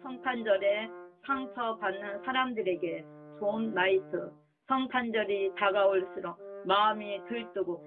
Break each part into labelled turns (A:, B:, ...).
A: 성탄절에 상처받는 사람들에게 좋은 나이트. 성탄절이 다가올수록 마음이 들뜨고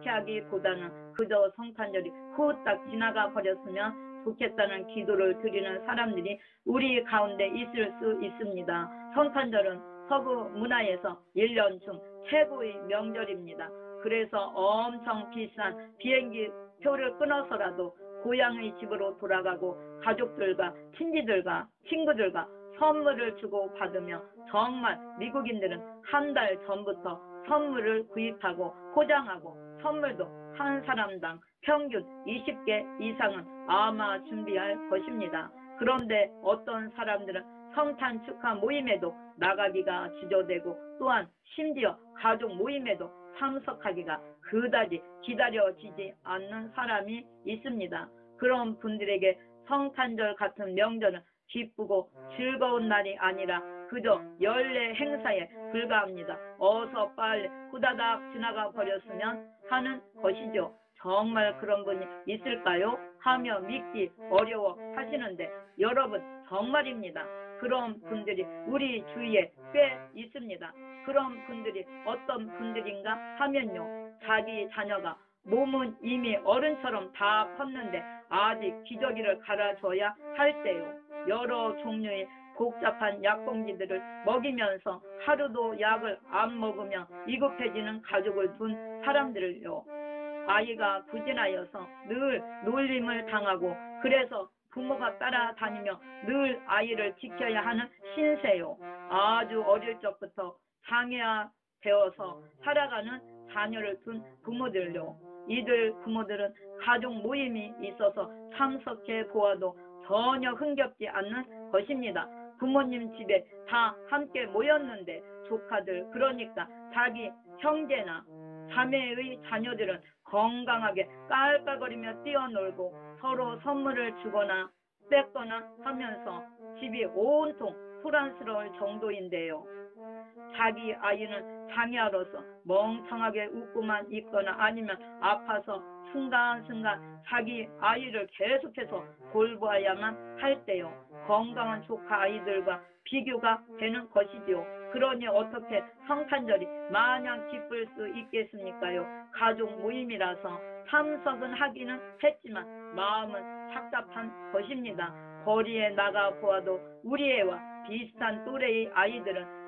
A: 행복해하기보다는 그저 성탄절이 후딱 지나가 버렸으면 좋겠다는 기도를 드리는 사람들이 우리 가운데 있을 수 있습니다. 성탄절은 서구 문화에서 1년 중 최고의 명절입니다. 그래서 엄청 비싼 비행기 표를 끊어서라도 고향의 집으로 돌아가고 가족들과 친지들과 친구들과 선물을 주고 받으며 정말 미국인들은 한 달 전부터 선물을 구입하고 포장하고 선물도 한 사람당 평균 20개 이상은 아마 준비할 것입니다. 그런데 어떤 사람들은 성탄 축하 모임에도 나가기가 주저되고 또한 심지어 가족 모임에도 참석하기가 그다지 기다려지지 않는 사람이 있습니다. 그런 분들에게 성탄절 같은 명절은 기쁘고 즐거운 날이 아니라 그저 연례 행사에 불과합니다. 어서 빨리 후다닥 지나가 버렸으면 하는 것이죠. 정말 그런 분이 있을까요? 하며 믿기 어려워 하시는데 여러분 정말입니다. 그런 분들이 우리 주위에 꽤 있습니다. 그런 분들이 어떤 분들인가 하면요. 자기 자녀가 몸은 이미 어른처럼 다 컸는데 아직 기저귀를 갈아줘야 할 때요. 여러 종류의 복잡한 약봉지들을 먹이면서 하루도 약을 안 먹으며 위급해지는 가족을 둔 사람들을요. 아이가 부진하여서 늘 놀림을 당하고 그래서 부모가 따라다니며 늘 아이를 지켜야 하는 신세요. 아주 어릴 적부터 장애아 되어서 살아가는 자녀를 둔 부모들요. 이들 부모들은 가족 모임이 있어서 참석해 보아도 전혀 흥겹지 않는 것입니다. 부모님 집에 다 함께 모였는데 조카들 그러니까 자기 형제나 자매의 자녀들은 건강하게 깔깔거리며 뛰어놀고 서로 선물을 주거나 뺏거나 하면서 집이 온통 소란스러울 정도인데요. 자기 아이는 장애아로서 멍청하게 웃고만 있거나 아니면 아파서 순간순간 자기 아이를 계속해서 돌봐야만 할 때요. 건강한 조카 아이들과 비교가 되는 것이지요. 그러니 어떻게 성탄절이 마냥 기쁠 수 있겠습니까요? 가족 모임이라서 참석은 하기는 했지만 마음은 착잡한 것입니다. 거리에 나가 보아도 우리 애와 비슷한 또래의 아이들은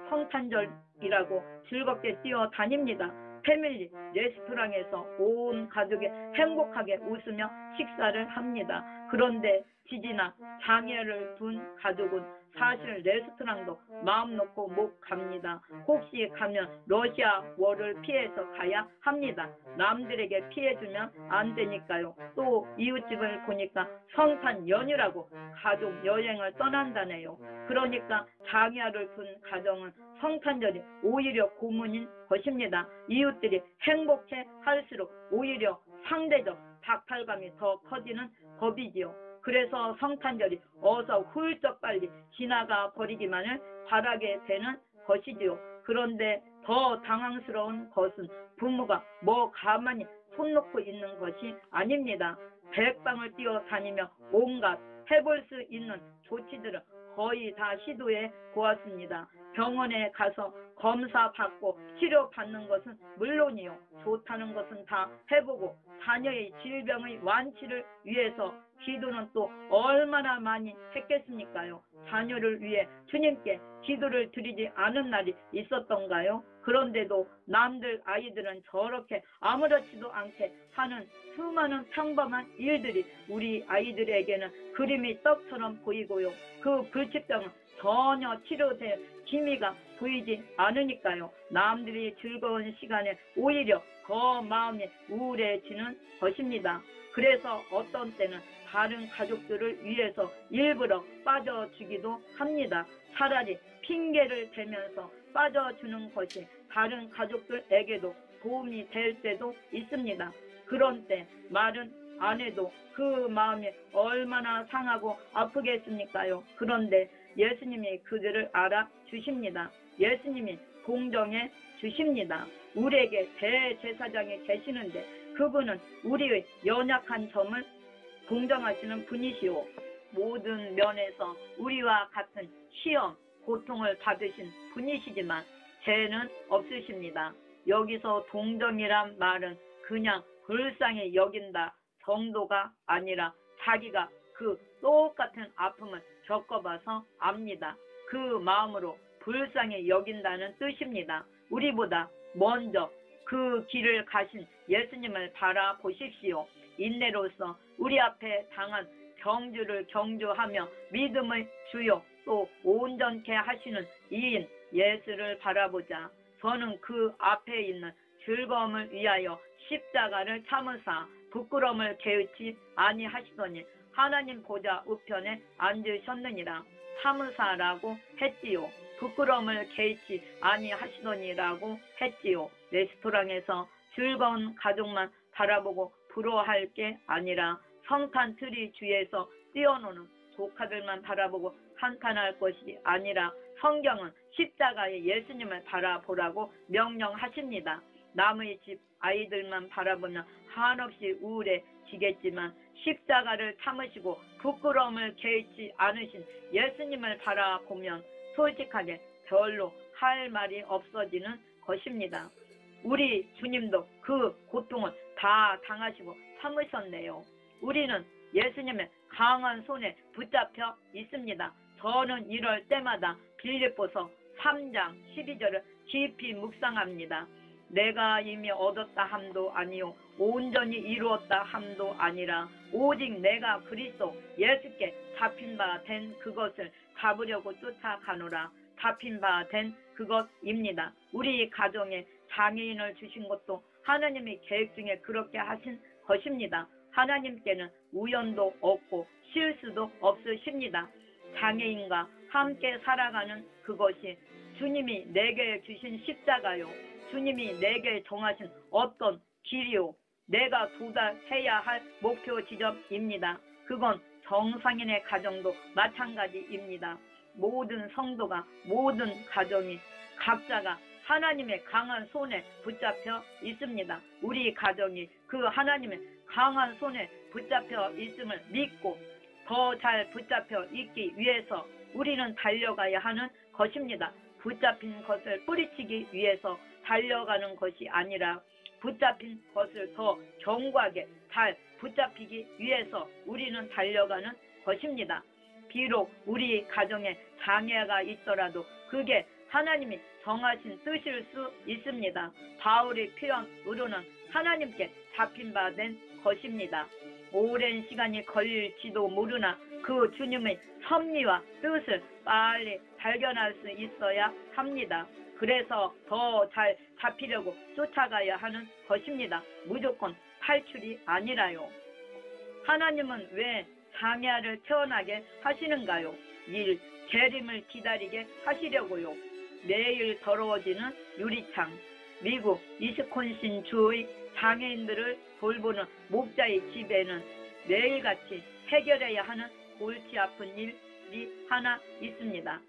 A: 성탄절이라고 즐겁게 뛰어다닙니다. 패밀리 레스토랑에서 온 가족이 행복하게 웃으며 식사를 합니다. 그런데 지지나 장애를 둔 가족은 사실 레스토랑도 마음 놓고 못 갑니다. 혹시 가면 러시아 월을 피해서 가야 합니다. 남들에게 피해주면 안 되니까요. 또 이웃집을 보니까 성탄 연휴라고 가족 여행을 떠난다네요. 그러니까 장애를 둔 가정은 성탄절이 오히려 고문인 것입니다. 이웃들이 행복해 할수록 오히려 상대적 박탈감이 더 커지는 법이지요. 그래서 성탄절이 어서 훌쩍 빨리 지나가 버리기만을 바라게 되는 것이지요. 그런데 더 당황스러운 것은 부모가 뭐 가만히 손 놓고 있는 것이 아닙니다. 백방을 뛰어다니며 온갖 해볼 수 있는 조치들은 거의 다 시도해 보았습니다. 병원에 가서 검사 받고 치료 받는 것은 물론이요. 좋다는 것은 다 해보고 자녀의 질병의 완치를 위해서 기도는 또 얼마나 많이 했겠습니까요? 자녀를 위해 주님께 기도를 드리지 않은 날이 있었던가요? 그런데도 남들 아이들은 저렇게 아무렇지도 않게 하는 수많은 평범한 일들이 우리 아이들에게는 그림이 떡처럼 보이고요. 그 불치병은 전혀 치료될 기미가 보이지 않으니까요. 남들이 즐거운 시간에 오히려 더 마음이 우울해지는 것입니다. 그래서 어떤 때는 다른 가족들을 위해서 일부러 빠져주기도 합니다. 차라리 핑계를 대면서 빠져주는 것이 다른 가족들에게도 도움이 될 때도 있습니다. 그런 때 말은 안 해도 그 마음이 얼마나 상하고 아프겠습니까요? 그런데 예수님이 그들을 알아주십니다. 예수님이 공정해 주십니다. 우리에게 대제사장이 계시는데 그분은 우리의 연약한 점을 공정하시는 분이시오. 모든 면에서 우리와 같은 시험, 고통을 받으신 분이시지만 죄는 없으십니다. 여기서 동정이란 말은 그냥 불쌍히 여긴다 정도가 아니라 자기가 그 똑같은 아픔을 겪어봐서 압니다. 그 마음으로 불쌍히 여긴다는 뜻입니다. 우리보다 먼저 그 길을 가신 예수님을 바라보십시오. 인내로서 우리 앞에 당한 경주를 경주하며 믿음의 주요 또 온전케 하시는 이인 예수를 바라보자. 저는 그 앞에 있는 즐거움을 위하여 십자가를 참으사 부끄러움을 개의치 아니하시더니 하나님 보좌 우편에 앉으셨느니라. 참으사라고 했지요. 부끄러움을 개의치 아니하시더니라고 했지요. 레스토랑에서 즐거운 가족만 바라보고 부러워할 게 아니라 성탄 트리 주위에서 뛰어노는 조카들만 바라보고 한탄할 것이 아니라 성경은 십자가의 예수님을 바라보라고 명령하십니다. 남의 집 아이들만 바라보면 한없이 우울해지겠지만 십자가를 참으시고 부끄러움을 개의치 않으신 예수님을 바라보면 솔직하게 별로 할 말이 없어지는 것입니다. 우리 주님도 그 고통을 다 당하시고 참으셨네요. 우리는 예수님의 강한 손에 붙잡혀 있습니다. 저는 이럴 때마다 빌립보서 3장 12절을 깊이 묵상합니다. 내가 이미 얻었다 함도 아니요 온전히 이루었다 함도 아니라 오직 내가 그리스도 예수께 잡힌 바 된 그것을 잡으려고 쫓아가노라. 잡힌 바 된 그것입니다. 우리 가정에 장애인을 주신 것도 하나님의 계획 중에 그렇게 하신 것입니다. 하나님께는 우연도 없고 실수도 없으십니다. 장애인과 함께 살아가는 그것이 주님이 내게 주신 십자가요. 주님이 내게 정하신 어떤 길이요. 내가 도달해야 할 목표 지점입니다. 그건 정상인의 가정도 마찬가지입니다. 모든 성도가 모든 가정이 각자가 하나님의 강한 손에 붙잡혀 있습니다. 우리 가정이 그 하나님의 강한 손에 붙잡혀 있음을 믿고 더 잘 붙잡혀 있기 위해서 우리는 달려가야 하는 것입니다. 붙잡힌 것을 뿌리치기 위해서 달려가는 것이 아니라 붙잡힌 것을 더 견고하게 잘 붙잡히기 위해서 우리는 달려가는 것입니다. 비록 우리 가정에 장애가 있더라도 그게 하나님이 정하신 뜻일 수 있습니다. 바울의 표현으로는 하나님께 잡힌 바 된 것입니다. 오랜 시간이 걸릴지도 모르나 그 주님의 섭리와 뜻을 빨리 발견할 수 있어야 합니다. 그래서 더 잘 잡히려고 쫓아가야 하는 것입니다. 무조건 탈출이 아니라요. 하나님은 왜 장애아를 태어나게 하시는가요? 재림을 기다리게 하시려고요. 매일 더러워지는 유리창. 미국 위스콘신 주의 장애인들을 돌보는 목자의 집에는 매일같이 해결해야 하는 골치 아픈 일이 하나 있습니다.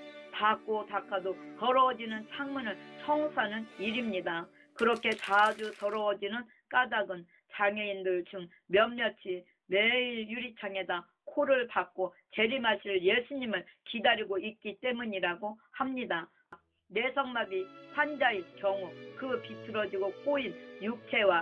A: 닦고 닦아도 더러워지는 창문을 청소하는 일입니다. 그렇게 자주 더러워지는 까닭은 장애인들 중 몇몇이 매일 유리창에다 코를 박고 재림하실 예수님을 기다리고 있기 때문이라고 합니다. 뇌성마비 환자의 경우 그 비틀어지고 꼬인 육체와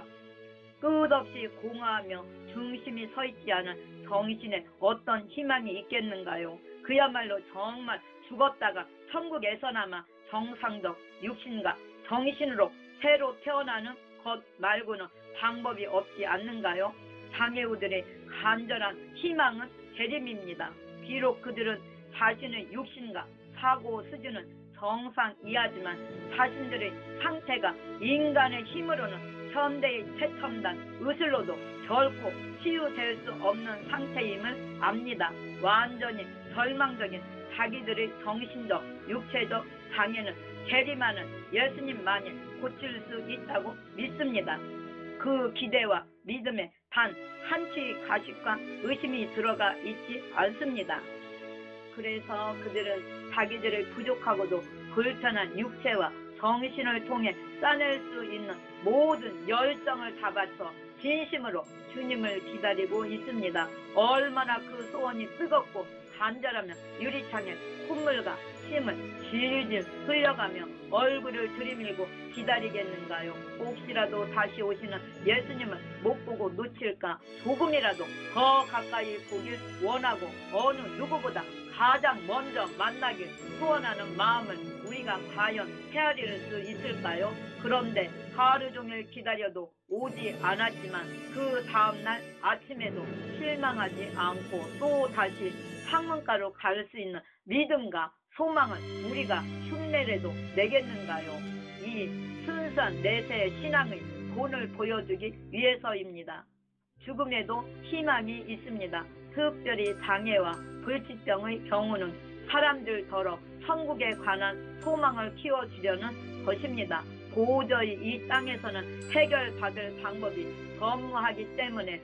A: 끝없이 공허하며 중심이 서 있지 않은 정신에 어떤 희망이 있겠는가요? 그야말로 정말 죽었다가 천국에서나마 정상적 육신과 정신으로 새로 태어나는 것 말고는 방법이 없지 않는가요? 장애우들의 간절한 희망은 재림입니다. 비록 그들은 자신의 육신과 사고 수준은 정상이하지만 자신들의 상태가 인간의 힘으로는 현대의 최첨단 의술로도 결코 치유될 수 없는 상태임을 압니다. 완전히 절망적인 자기들의 정신적, 육체적 장애는 재림하는 예수님만이 고칠 수 있다고 믿습니다. 그 기대와 믿음에 단 한치 가식과 의심이 들어가 있지 않습니다. 그래서 그들은 자기들의 부족하고도 불편한 육체와 정신을 통해 싸낼 수 있는 모든 열정을 다 바쳐 진심으로 주님을 기다리고 있습니다. 얼마나 그 소원이 뜨겁고 간절하며 유리창에 콧물과 침을 질질 흘려가며 얼굴을 들이밀고 기다리겠는가요? 혹시라도 다시 오시는 예수님을 못 보고 놓칠까 조금이라도 더 가까이 보길 원하고 어느 누구보다 가장 먼저 만나길 소원하는 마음을 우리가 과연 헤아릴 수 있을까요? 그런데 하루 종일 기다려도 오지 않았지만 그 다음날 아침에도 실망하지 않고 또 다시 창문가로 갈 수 있는 믿음과 소망을 우리가 흉내라도 내겠는가요? 이 순수한 내세의 신앙의 본을 보여주기 위해서입니다. 죽음에도 희망이 있습니다. 특별히 장애와 불치병의 경우는 사람들더러 천국에 관한 소망을 키워주려는 것입니다. 도저히 이 땅에서는 해결받을 방법이 전무하기 때문에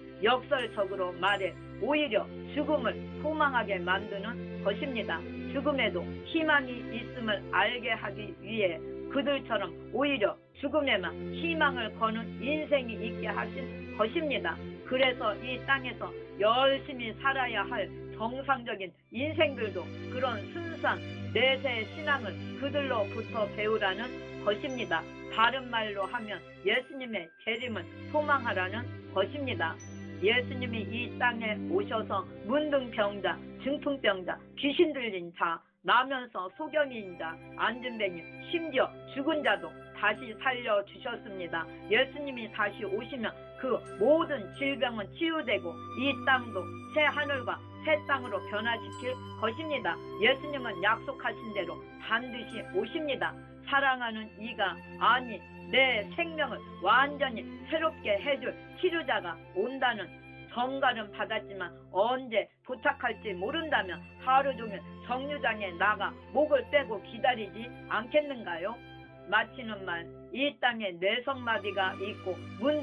A: 역설적으로 말해 오히려 죽음을 소망하게 만드는 것입니다. 죽음에도 희망이 있음을 알게 하기 위해 그들처럼 오히려 죽음에만 희망을 거는 인생이 있게 하신 것입니다. 그래서 이 땅에서 열심히 살아야 할 정상적인 인생들도 그런 순수한 내세의 신앙을 그들로부터 배우라는 것입니다. 다른 말로 하면 예수님의 재림을 소망하라는 것입니다. 예수님이 이 땅에 오셔서 문둥병자, 중풍병자, 귀신 들린 자, 나면서 소경인 자, 안진뱅이, 심지어 죽은 자도 다시 살려주셨습니다. 예수님이 다시 오시면 그 모든 질병은 치유되고 이 땅도 새 하늘과 새 땅으로 변화시킬 것입니다. 예수님은 약속하신 대로 반드시 오십니다. 사랑하는 이가 아니 내 생명을 완전히 새롭게 해줄 치료자가 온다는 전가는 받았지만 언제 도착할지 모른다면 하루 종일 정류장에 나가 목을 빼고 기다리지 않겠는가요? 마치는 말, 이 땅에 뇌성마비가 있고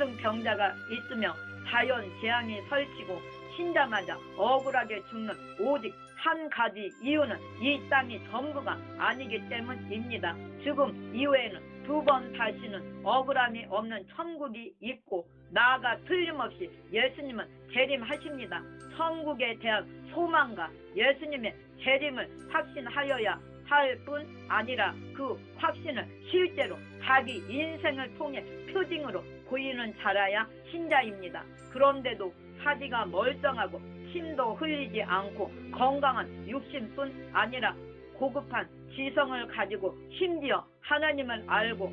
A: 문둥병자가 있으며 자연 재앙이 설치고 신자마자 억울하게 죽는 오직 한 가지 이유는 이 땅이 전부가 아니기 때문입니다. 죽음 이후에는 두 번 다시는 억울함이 없는 천국이 있고 나아가 틀림없이 예수님은 재림하십니다. 천국에 대한 소망과 예수님의 재림을 확신하여야 할 뿐 아니라 그 확신을 실제로 자기 인생을 통해 표징으로 보이는 자라야 신자입니다. 그런데도 사지가 멀쩡하고 침도 흘리지 않고 건강한 육신뿐 아니라 고급한 지성을 가지고 심지어 하나님을 알고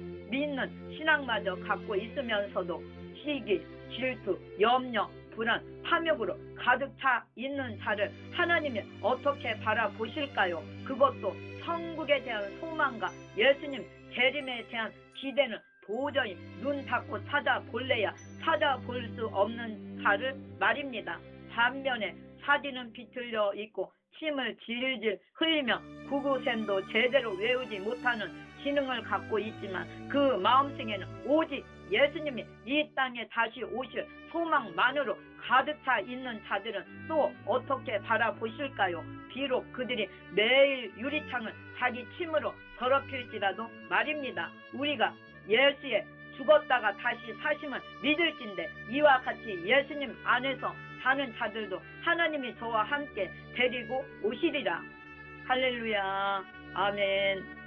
A: 믿는 신앙마저 갖고 있으면서도 시기, 질투, 염려, 불안, 탐욕으로 가득 차 있는 자를 하나님이 어떻게 바라보실까요? 그것도 천국에 대한 소망과 예수님 재림에 대한 기대는 도저히 눈 닫고 찾아볼래야 찾아볼 수 없는 자를 말입니다. 반면에 사지는 비틀려 있고 침을 질질 흘리며 구구셈도 제대로 외우지 못하는 지능을 갖고 있지만 그 마음속에는 오직 예수님이 이 땅에 다시 오실 소망만으로 가득 차 있는 자들은 또 어떻게 바라보실까요? 비록 그들이 매일 유리창을 자기 침으로 더럽힐지라도 말입니다. 우리가 예수의 죽었다가 다시 사심을 믿을진데 이와 같이 예수님 안에서 사는 자들도 하나님이 저와 함께 데리고 오시리라. 할렐루야. 아멘.